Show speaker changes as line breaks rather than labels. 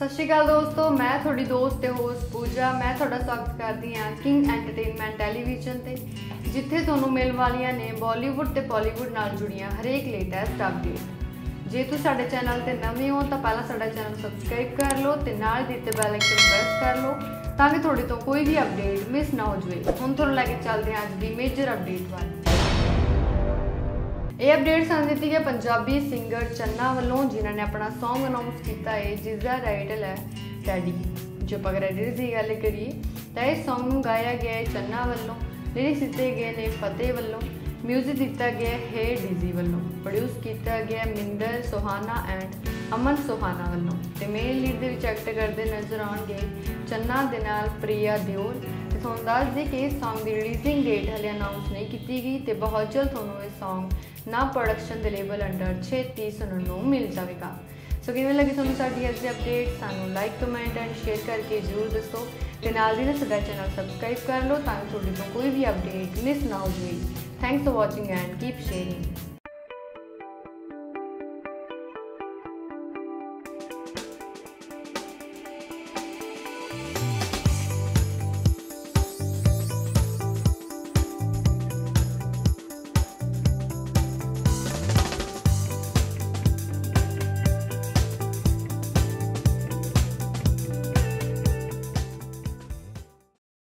ਸ਼੍ਰੀ ਅਕਾਲ ਦੋਸਤੋ, मैं थोड़ी दोस्त ते होस्ट पूजा। मैं थोड़ा स्वागत करती हाँ किंग एंटरटेनमेंट टैलीविजन ते, जिथे तुहानूं मिलण वालियां ने बॉलीवुड ते बॉलीवुड नाल जुड़ियां हरेक लेटेस्ट अपडेट। जे तुसीं साडे चैनल ते नवे हो तो पहला साडा चैनल सबसक्राइब कर लो ते नाल दित्ते बैल आइकन प्रेस कर लो ताकि तुहाडे तो कोई भी अपडेट मिस ना हो जाए। हुण तुहानूं लैके चलदे हां अज दी मेजर अपडेट वाल। ये अपडेट सानूं दित्ती गई पंजाबी सिंगर चन्ना वालों, जिन्होंने अपना सॉन्ग अनाउंस किया है जिसका टाइटल है डैडी। जो अगर लिरिक्स की गल करिए तो इस सॉन्ग में गाया गया है चन्ना वालों, लिरिक्स दिए गए ने फतेह वालों, म्यूजिक दिता गया है डिजी वालों, प्रोड्यूस किया गया मिंदर सोहाना एंड अमन सोहाना वालों। तो मेन लीड के एक्ट करते नजर आउणगे चन्ना दे नाल प्रिया दिओल। तुहानूं दस दें कि इस सॉन्ग की रिलीजिंग डेट हले अनाउंस नहीं की गई तो बहुत जल्द तुहानूं इस सॉन्ग ना प्रोडक्शन के लेवल अंडर 630 सुनने को मिल जाएगा। सो किवें लगी तुहानूं साडी अज दी अपडेट? सानूं लाइक कमेंट एंड शेयर करके जरूर दसो ते नाल दी ना साडा चैनल सबसक्राइब कर लो ताकि तुहाडे तो कोई भी अपडेट मिस ना हो जाए। Thanks for watching and keep sharing.